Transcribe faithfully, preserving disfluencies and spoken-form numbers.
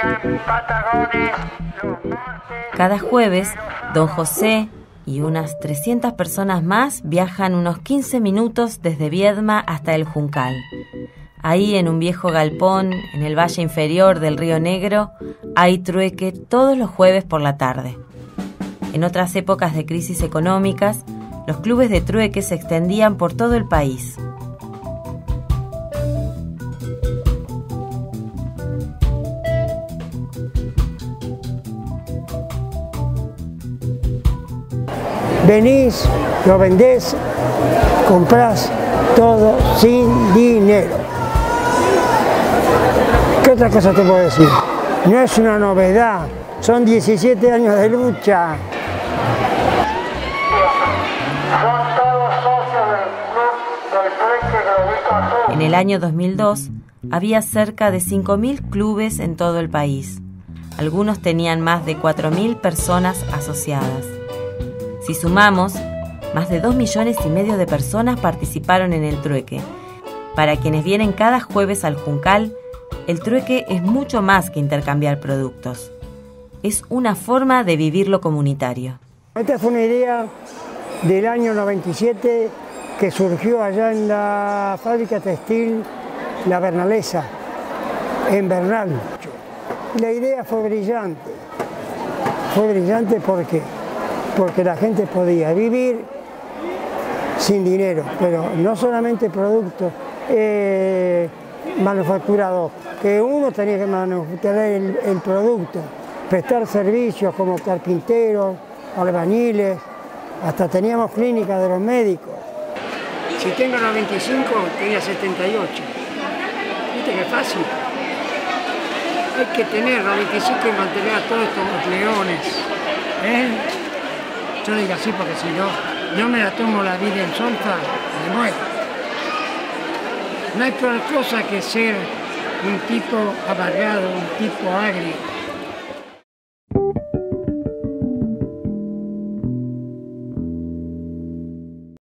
Cada jueves, don José y unas trescientas personas más viajan unos quince minutos desde Viedma hasta el Juncal. Ahí, en un viejo galpón, en el valle inferior del Río Negro, hay trueque todos los jueves por la tarde. En otras épocas de crisis económicas, los clubes de trueque se extendían por todo el país. Venís, lo vendés, comprás todo sin dinero. ¿Qué otra cosa te puedo decir? No es una novedad, son diecisiete años de lucha. En el año dos mil dos había cerca de cinco mil clubes en todo el país. Algunos tenían más de cuatro mil personas asociadas. Si sumamos, más de dos millones y medio de personas participaron en el trueque. Para quienes vienen cada jueves al Juncal, el trueque es mucho más que intercambiar productos. Es una forma de vivir lo comunitario. Esta fue una idea del año noventa y siete que surgió allá en la fábrica textil La Bernalesa, en Bernal. La idea fue brillante. Fue brillante porque, porque la gente podía vivir sin dinero, pero no solamente productos eh, manufacturados, que uno tenía que manufacturar el, el producto, prestar servicios como carpinteros, albañiles, hasta teníamos clínicas de los médicos. Si tengo noventa y cinco, tenía setenta y ocho. ¿Viste qué fácil? Hay que tener noventa y cinco y mantener a todos estos leones. ¿Eh? Yo digo así porque si no, yo me la tomo la vida en solta, me muero. No hay peor cosa que ser un tipo amargado, un tipo agrio.